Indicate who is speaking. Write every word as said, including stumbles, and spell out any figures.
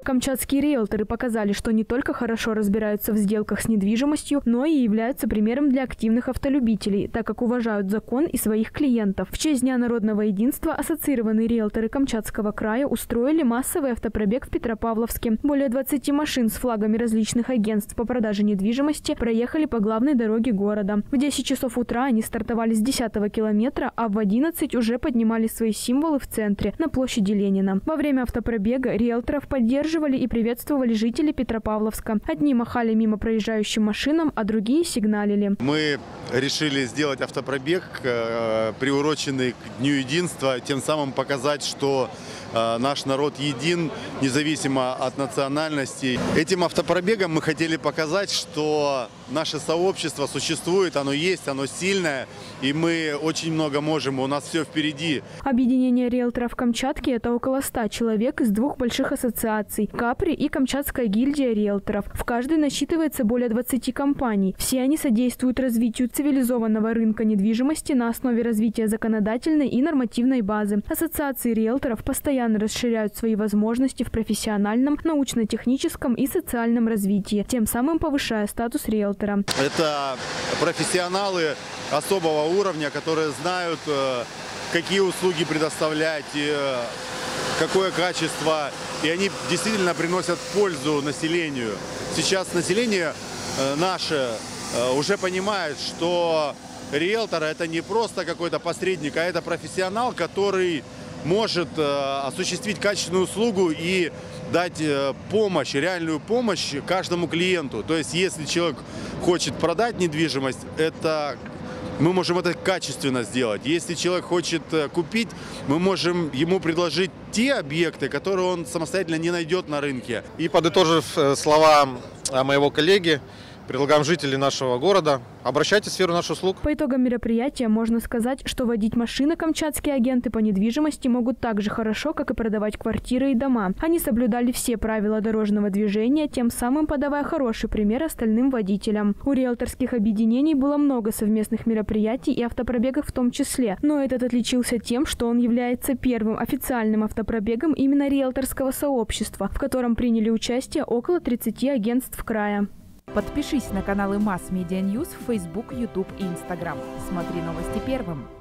Speaker 1: Камчатские риэлторы показали, что не только хорошо разбираются в сделках с недвижимостью, но и являются примером для активных автолюбителей, так как уважают закон и своих клиентов. В честь Дня народного единства ассоциированные риэлторы Камчатского края устроили массовый автопробег в Петропавловске. Более двадцати машин с флагами различных агентств по продаже недвижимости проехали по главной дороге города. В десять часов утра они стартовали с десятого километра, а в одиннадцать уже поднимали свои символы в центре, на площади Ленина. Во время автопробега риэлторов поддерживали и приветствовали жители Петропавловска. Одни махали мимо проезжающим машинам, а другие сигналили.
Speaker 2: Мы решили сделать автопробег, приуроченный к Дню единства, тем самым показать, что наш народ един, независимо от национальности. Этим автопробегом мы хотели показать, что наше сообщество существует, оно есть, оно сильное, и мы очень много можем, у нас все впереди.
Speaker 1: Объединение риэлторов Камчатки – это около ста человек из двух больших ассоциаций – Капри и Камчатская гильдия риэлторов. В каждой насчитывается более двадцати компаний. Все они содействуют развитию цивилизованного рынка недвижимости на основе развития законодательной и нормативной базы. Ассоциации риэлторов постоянно расширяют свои возможности в профессиональном, научно-техническом и социальном развитии, тем самым повышая статус риэлтора.
Speaker 2: Это профессионалы особого уровня, которые знают, какие услуги предоставлять, какое качество, и они действительно приносят пользу населению. Сейчас население наше уже понимает, что риэлтор – это не просто какой-то посредник, а это профессионал, который может э, осуществить качественную услугу и дать э, помощь, реальную помощь каждому клиенту. То есть, если человек хочет продать недвижимость, это мы можем это качественно сделать. Если человек хочет э, купить, мы можем ему предложить те объекты, которые он самостоятельно не найдет на рынке.
Speaker 3: И подытожив э, слова моего коллеги, предлагаем жителей нашего города: обращайтесь в сферу наших услуг.
Speaker 1: По итогам мероприятия можно сказать, что водить машины камчатские агенты по недвижимости могут так же хорошо, как и продавать квартиры и дома. Они соблюдали все правила дорожного движения, тем самым подавая хороший пример остальным водителям. У риэлторских объединений было много совместных мероприятий и автопробегов в том числе. Но этот отличился тем, что он является первым официальным автопробегом именно риэлторского сообщества, в котором приняли участие около тридцати агентств края.
Speaker 4: Подпишись на каналы Mass Media News в Facebook, YouTube и Instagram. Смотри новости первым.